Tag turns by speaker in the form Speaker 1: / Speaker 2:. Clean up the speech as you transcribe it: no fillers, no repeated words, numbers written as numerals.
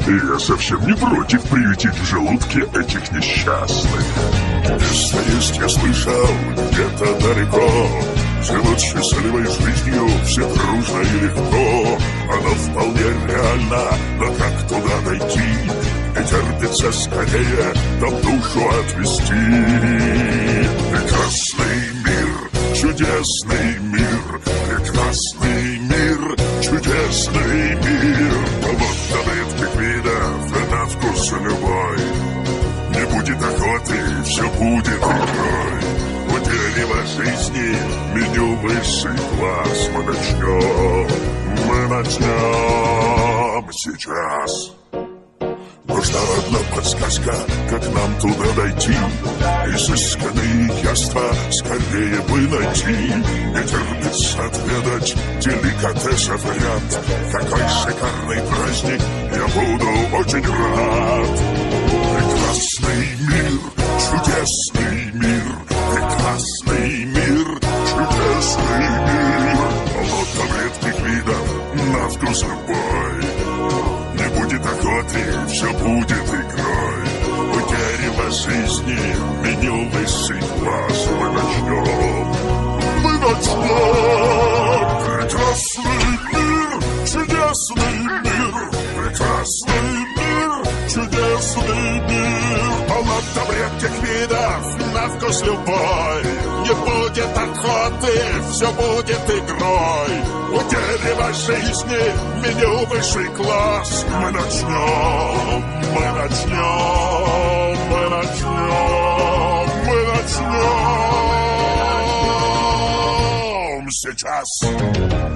Speaker 1: И я совсем не против приютить в желудке этих несчастных. Место есть, я слышал, где-то далеко живут счастливой жизнью все дружно и легко. Оно вполне реально, но как туда дойти? Не терпится скорее там душу отвести. Прекрасный мир, чудесный мир, прекрасный мир, чудесный мир. Вот таблетки видов, на вкус любой. Не будет охоты, все будет игрой. У дерева жизни меню высший класс. Мы начнем сейчас. Нужна одна подсказка, как нам туда дойти. Изысканные яства скорее бы найти. Не терпится отведать деликатесов ряд. Какой шикарный праздник, я буду очень рад. Прекрасный мир, чудесный мир, прекрасный мир, чудесный мир. Вот таблетки видов, на вкус любой. Не будет охоты, все будет игрой. У дерева жизни меню высший класс. Мы начнем. Прекрасный мир, чудесный мир, прекрасный мир, чудесный мир. Полно таблеток видов, на вкус любой. Не будет охоты, все будет игрой. У дерева жизни меню высший класс. Мы начнем, мы начнем, мы начнем, мы начнем сейчас.